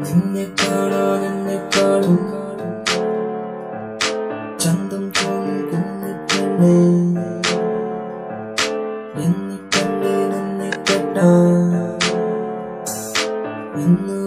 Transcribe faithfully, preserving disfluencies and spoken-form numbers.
നിന്നെ കാണാൻ എന്നെക്കാളും ചന്തം തോന്നും കുഞ്ഞിപ്പെണ്ണേ, എന്നെ കണ്ടേ നിന്നെ കെട്ടാൻ ഇന്ന്